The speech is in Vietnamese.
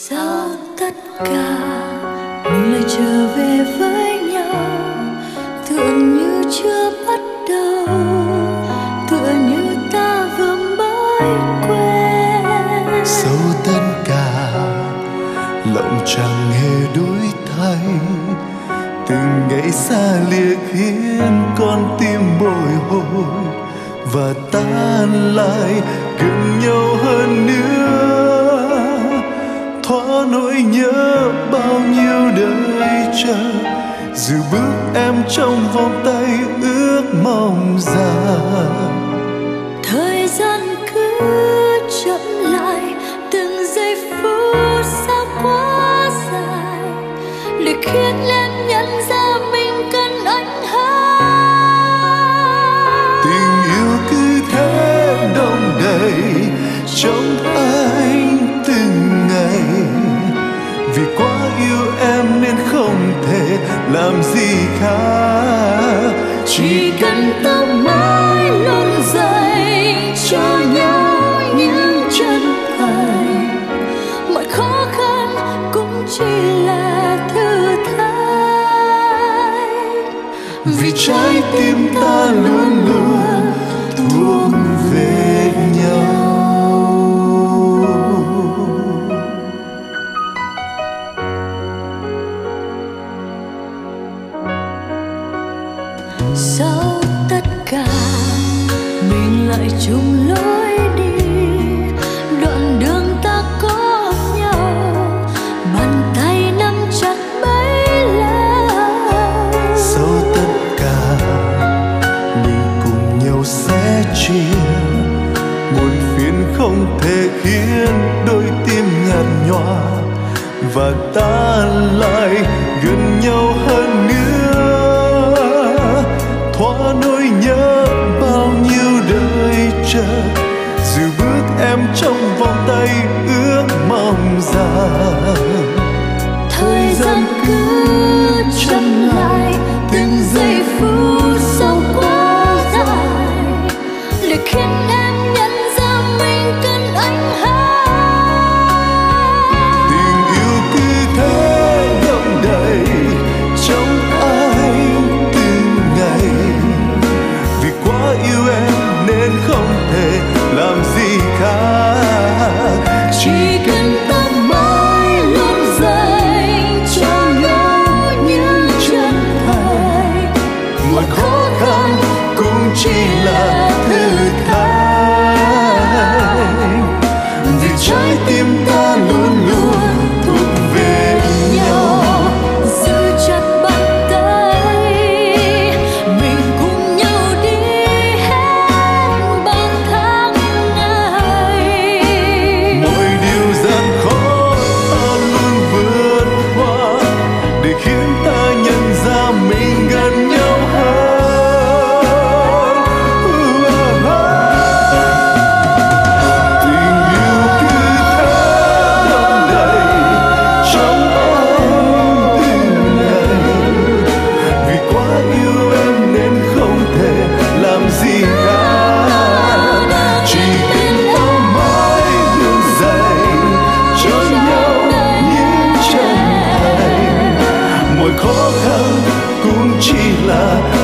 Sau tất cả mình lại trở về với nhau, tưởng như chưa bắt đầu, tựa như ta vừa mới quen. Sau tất cả lòng chẳng hề đổi thay, từng ngày xa lìa khiến con tim bồi hồi, và ta lại gần nhau hơn nữa. Thoa nỗi nhớ bao nhiêu đời chờ, giữ bước em trong vòng tay ước mong rằng thời gian cứ chậm lại, từng giây phút sao quá dài để khiến em nhận ra mình cần anh hơn. tình yêu cứ thế đong đầy trong anh từng ngày, vì quá yêu em nên không thể làm gì khác. Chỉ cần ta mãi luôn dành cho nhau những chân thành, mọi khó khăn cũng chỉ là thử thách, vì trái tim ta luôn luôn thuộc về nhau. sau tất cả mình lại chung lối đi, đoạn đường ta có nhau, bàn tay nắm chặt bấy lâu. Sau tất cả mình cùng nhau sẽ chia, muộn phiền không thể khiến đôi tim nhạt nhòa, và ta lại gần nhau hơn nữa. Thoa nỗi nhớ bao nhiêu đời chờ, giữ bước em trong vòng tay ước mong rằng Thời gian cứ chậm lại, từng giây phút sao quá dài để khiến em nhận ra mình cần anh hơn. tình yêu cứ thế đong đầy trong anh từng ngày, vì quá yêu em nên không thể làm gì khác. Chỉ cần ta mãi luôn dành cho nhau những chân thành, mọi khó khăn cũng chỉ là thử thách, vì trái tim ta luôn luôn thuộc về nhau. giữ chặt bàn tay mình cùng nhau đi hết bao tháng ngày. Mọi điều gian khó ta luôn vượt qua, để khiến ta nhận ra mình gần nhau hơn. Tình yêu cứ thế đong đầy trong anh từng ngày, vì quá yêu em nên không thể làm gì khác. Chỉ cần ta mãi luôn dành cho nhau những chân thành, mọi khó khăn cũng chỉ là